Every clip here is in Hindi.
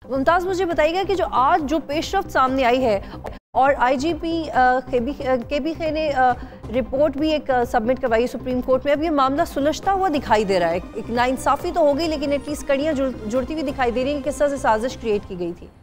मुमताज़, मुझे बताइएगा कि जो आज जो पेशरफ्त सामने आई है और आईजीपी केबी खे ने रिपोर्ट भी एक सबमिट करवाई सुप्रीम कोर्ट में, अब ये मामला सुलझता हुआ दिखाई दे रहा है। एक नाइंसाफ़ी तो हो गई, लेकिन एटलीस्ट कड़ियाँ जुड़ती हुई दिखाई दे रही हैं कि किस तरह से साजिश क्रिएट की गई थी।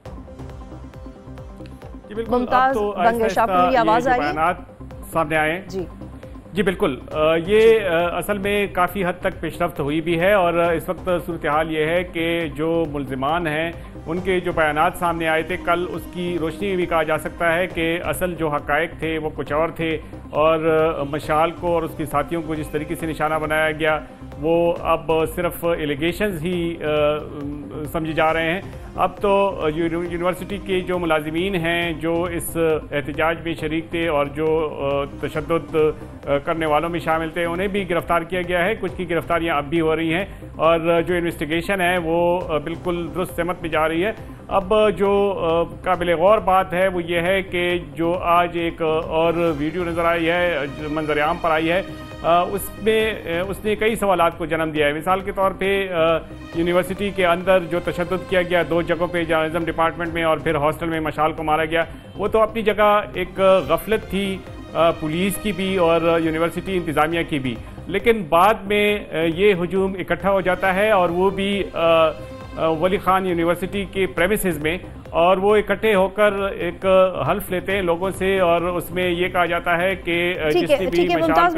मुमताज़ बंगे शाह, मेरी आवाज़ आ रही है? सामने आए जी बिल्कुल। ये असल में काफ़ी हद तक पेशरफ्त हुई भी है और इस वक्त सूरत हाल ये है कि जो मुल्ज़िमान हैं उनके जो बयानात सामने आए थे कल, उसकी रोशनी में भी कहा जा सकता है कि असल जो हक़ाइक़ थे वो कुछ और थे और मशाल को और उसके साथियों को जिस तरीके से निशाना बनाया गया वो अब सिर्फ एलिगेशंस ही समझे जा रहे हैं। अब तो यूनिवर्सिटी के जो मुलाजिमीन हैं जो इस एहतजाज में शरीक थे और जो तशद्दुद करने वालों में शामिल थे, उन्हें भी गिरफ्तार किया गया है। कुछ की गिरफ्तारियां अब भी हो रही हैं और जो इन्वेस्टिगेशन है वो बिल्कुल दुरुस्त समत में जा रही है। अब जो काबिल गौर बात है वो ये है कि जो आज एक और वीडियो नज़र आई है, मंजर आम पर आई है, उसमें उसने कई सवालात को जन्म दिया है। मिसाल के तौर पे यूनिवर्सिटी के अंदर जो तशद्दुद किया गया 2 जगहों पे, जर्नलिज्म डिपार्टमेंट में और फिर हॉस्टल में मशाल को मारा गया, वो तो अपनी जगह एक गफलत थी पुलिस की भी और यूनिवर्सिटी इंतज़ामिया की भी, लेकिन बाद में ये हुजूम इकट्ठा हो जाता है और वो भी वली खान यूनिवर्सिटी के प्रेमिसेस में, और वो इकट्ठे होकर एक हल्फ लेते हैं लोगों से और उसमें ये कहा जाता है कि जिसने भी